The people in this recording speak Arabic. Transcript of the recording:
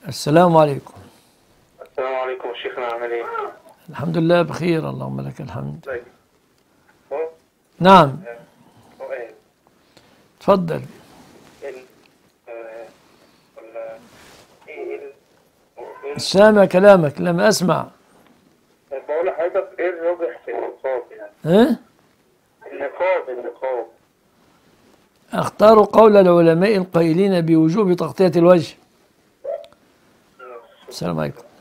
السلام عليكم. السلام عليكم شيخنا، عامل ايه؟ الحمد لله بخير، اللهم لك الحمد. طيب. نعم، سؤال. تفضل. ال ولا ايه سامع كلامك، لم أسمع. بقول لحضرتك ايه الراجح في النقاب يعني؟ ها؟ النقاب. أختار قول العلماء القائلين بوجوب تغطية الوجه. السلام عليكم.